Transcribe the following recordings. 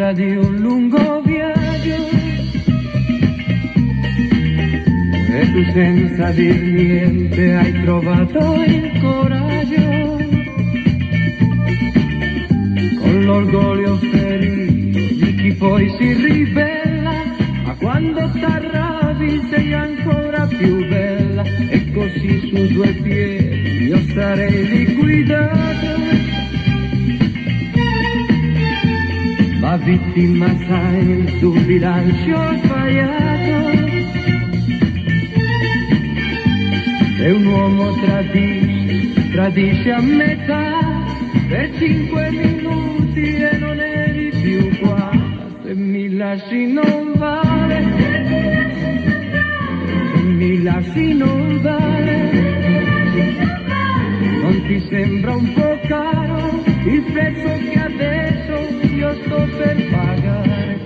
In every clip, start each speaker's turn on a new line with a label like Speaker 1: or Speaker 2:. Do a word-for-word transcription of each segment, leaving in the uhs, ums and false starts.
Speaker 1: sera di un lungo viaggio e tu senza dir niente hai trovato il coraggio, con l'orgoglio ferito di chi poi si ribella, ma quando t'arrabbi sei ancora più bella, e così su due piedi io sarei liquidato, ma vittima sai il tuo bilancio sbagliato. Se un uomo tradisce, tradisce a metà, per cinque minuti e non eri più qua, se mi lasci non vale, se mi lasci non vale, non ti sembra un po' caro il prezzo che adesso io sto per pagare?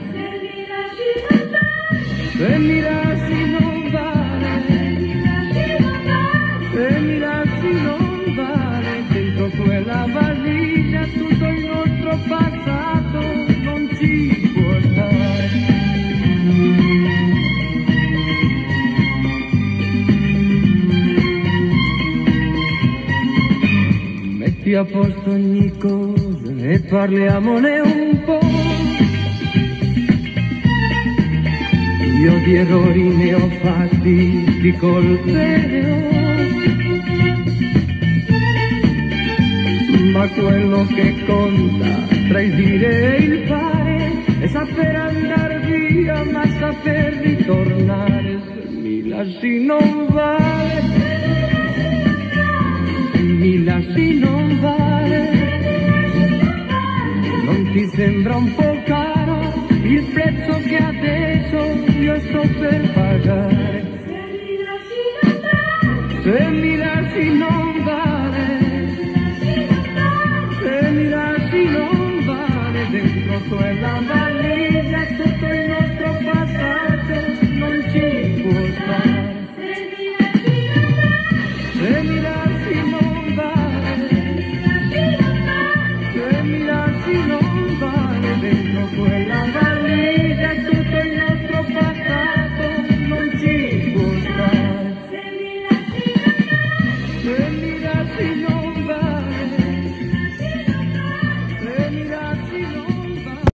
Speaker 1: Se mi lasci non vale, se mi lasci non vale, dentro quella valigia tutto il nostro passato non ci può stare. Metti a posto ogni cosa e parliamone un po'. Io di errori ne ho fatti, di colpe ne ho, ma quello che conta tra il dire e il fare è saper andare via ma saper ritornare. Se mi lasci non vale, se mi lasci non vale, non ti sembra un po' caro il prezzo che adesso io sto per pagare?